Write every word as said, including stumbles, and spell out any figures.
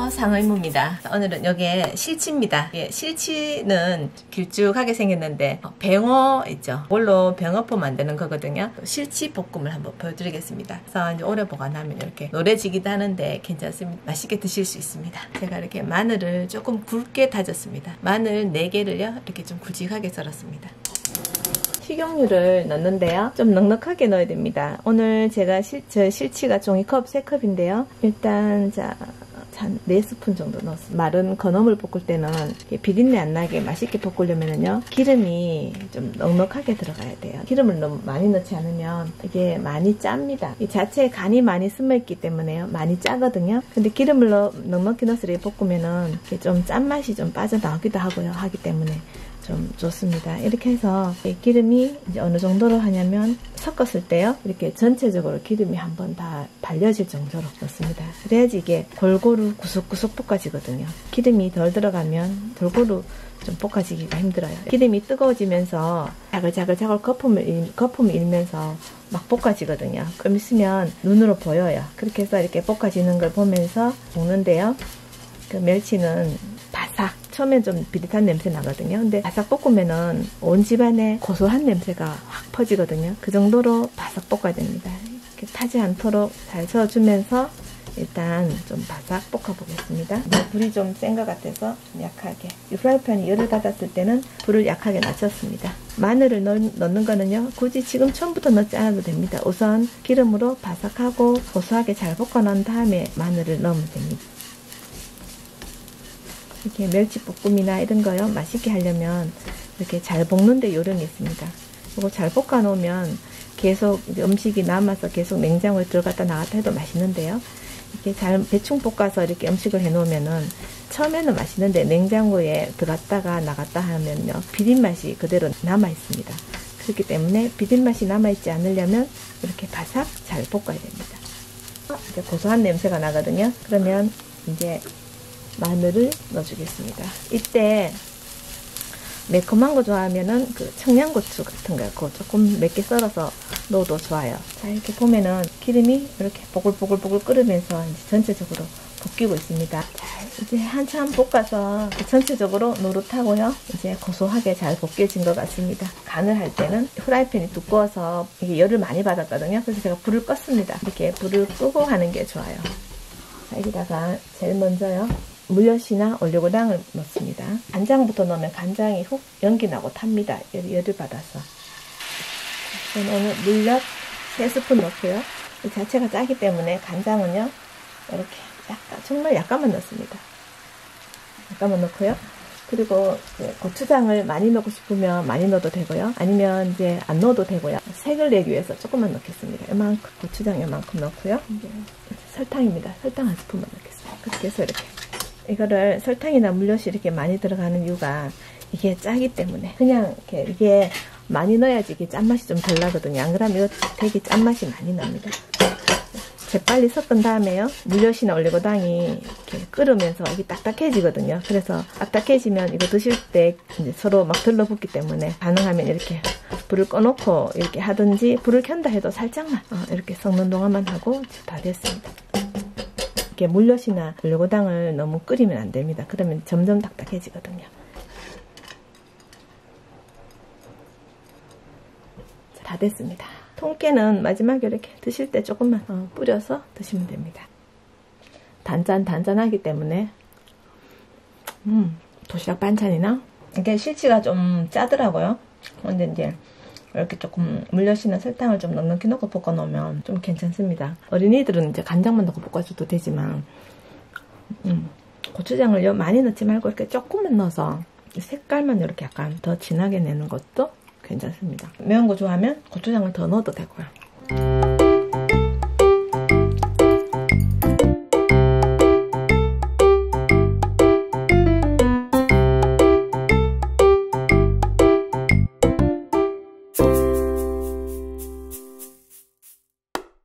상의무입니다. 오늘은 이게 실치입니다. 예, 실치는 길쭉하게 생겼는데 병어 있죠. 이걸로 병어포 만드는 거거든요. 실치 볶음을 한번 보여드리겠습니다. 그래서 이제 오래 보관하면 이렇게 노래지기도 하는데 괜찮습니다. 맛있게 드실 수 있습니다. 제가 이렇게 마늘을 조금 굵게 다졌습니다. 마늘 네 개를요 이렇게 좀 굵직하게 썰었습니다. 식용유를 넣는데요. 좀 넉넉하게 넣어야 됩니다. 오늘 제가 실, 저 실치가 종이컵 세 컵인데요. 일단 자, 한 네 스푼 정도 넣었어요. 마른 건어물 볶을 때는 비린내 안 나게 맛있게 볶으려면요. 기름이 좀 넉넉하게 들어가야 돼요. 기름을 너무 많이 넣지 않으면 이게 많이 짭니다. 이 자체에 간이 많이 스며있기 때문에요. 많이 짜거든요. 근데 기름을 넣, 넉넉히 넣어서 이렇게 볶으면은 좀 짠맛이 좀 빠져나오기도 하고요. 하기 때문에 좀 좋습니다. 이렇게 해서 기름이 이제 어느 정도로 하냐면 섞었을 때요. 이렇게 전체적으로 기름이 한번 다 발려질 정도로 넣습니다. 그래야지 이게 골고루 구석구석 볶아지거든요. 기름이 덜 들어가면 골고루 좀 볶아지기가 힘들어요. 기름이 뜨거워지면서 자글자글자글 거품을, 일, 거품을 일면서 막 볶아지거든요. 좀 있으면 눈으로 보여요. 그렇게 해서 이렇게 볶아지는 걸 보면서 볶는데요. 그 멸치는 바삭, 처음엔 좀 비릿한 냄새 나거든요. 근데 바삭 볶으면은 온 집안에 고소한 냄새가 확 퍼지거든요. 그 정도로 바삭 볶아야 됩니다. 이렇게 타지 않도록 잘 저어주면서 일단 좀 바삭 볶아 보겠습니다. 불이 좀 센 것 같아서 약하게. 이 프라이팬이 열을 받았을 때는 불을 약하게 낮췄습니다. 마늘을 넣, 넣는 거는요. 굳이 지금 처음부터 넣지 않아도 됩니다. 우선 기름으로 바삭하고 고소하게 잘 볶아 놓은 다음에 마늘을 넣으면 됩니다. 이렇게 멸치볶음이나 이런 거요 맛있게 하려면 이렇게 잘 볶는데 요령이 있습니다. 이거 잘 볶아 놓으면 계속 음식이 남아서 계속 냉장고에 들어갔다 나갔다 해도 맛있는데요. 이렇게 잘 대충 볶아서 이렇게 음식을 해 놓으면은 처음에는 맛있는데 냉장고에 들어갔다가 나갔다 하면요 비린 맛이 그대로 남아 있습니다. 그렇기 때문에 비린 맛이 남아 있지 않으려면 이렇게 바삭 잘 볶아야 됩니다. 이제 고소한 냄새가 나거든요. 그러면 이제 마늘을 넣어주겠습니다. 이때 매콤한 거 좋아하면은 그 청양고추 같은 거 그거 조금 맵게 썰어서 넣어도 좋아요. 자, 이렇게 보면은 기름이 이렇게 보글보글보글 끓으면서 이제 전체적으로 볶이고 있습니다. 자, 이제 한참 볶아서 전체적으로 노릇하고요. 이제 고소하게 잘 볶여진 것 같습니다. 간을 할 때는 프라이팬이 두꺼워서 이게 열을 많이 받았거든요. 그래서 제가 불을 껐습니다. 이렇게 불을 끄고 하는 게 좋아요. 자, 여기다가 제일 먼저요. 물엿이나 올리고당을 넣습니다. 간장부터 넣으면 간장이 훅 연기 나고 탑니다. 열을 받아서. 저는 오늘 물엿 세 스푼 넣고요. 이 자체가 짜기 때문에 간장은요. 이렇게 약간, 정말 약간만 넣습니다. 약간만 넣고요. 그리고 고추장을 많이 넣고 싶으면 많이 넣어도 되고요. 아니면 이제 안 넣어도 되고요. 색을 내기 위해서 조금만 넣겠습니다. 이만큼, 고추장 이만큼 넣고요. 이제 설탕입니다. 설탕 한 스푼만 넣겠습니다. 그렇게 해서 이렇게. 이거를 설탕이나 물엿이 이렇게 많이 들어가는 이유가 이게 짜기 때문에 그냥 이렇게 이게 많이 넣어야지 이게 짠맛이 좀 덜 나거든요. 안 그러면 이거 되게 짠맛이 많이 납니다. 재빨리 섞은 다음에요. 물엿이나 올리고당이 이렇게 끓으면서 이게 딱딱해지거든요. 그래서 딱딱해지면 이거 드실 때 이제 서로 막 들러붙기 때문에 가능하면 이렇게 불을 꺼놓고 이렇게 하든지 불을 켠다 해도 살짝만 어, 이렇게 섞는 동안만 하고 다 됐습니다. 물엿이나 올리고당을 너무 끓이면 안 됩니다. 그러면 점점 딱딱해지거든요. 다 됐습니다. 통깨는 마지막에 이렇게 드실 때 조금만 어, 뿌려서 드시면 됩니다. 단짠 단짠하기 때문에 음, 도시락 반찬이나 이게 실치가 좀 짜더라고요. 근데 이제 이렇게 조금 물엿이나 설탕을 좀 넉넉히 넣고 볶아 놓으면 좀 괜찮습니다. 어린이들은 이제 간장만 넣고 볶아줘도 되지만 음, 고추장을 많이 넣지 말고 이렇게 조금만 넣어서 색깔만 이렇게 약간 더 진하게 내는 것도 괜찮습니다. 매운 거 좋아하면 고추장을 더 넣어도 되고요.